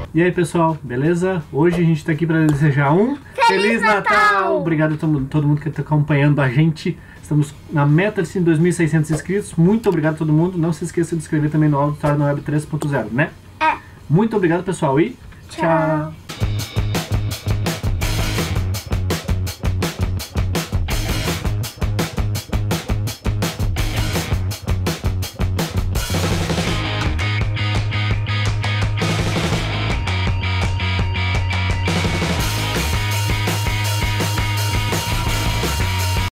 E aí, pessoal, beleza? Hoje a gente tá aqui para desejar um Feliz Natal! Obrigado a todo mundo que está acompanhando a gente. Estamos na meta de 2.600 inscritos. Muito obrigado a todo mundo. Não se esqueça de inscrever também no Auditório na Web 3.0, né? É. Muito obrigado, pessoal, e tchau!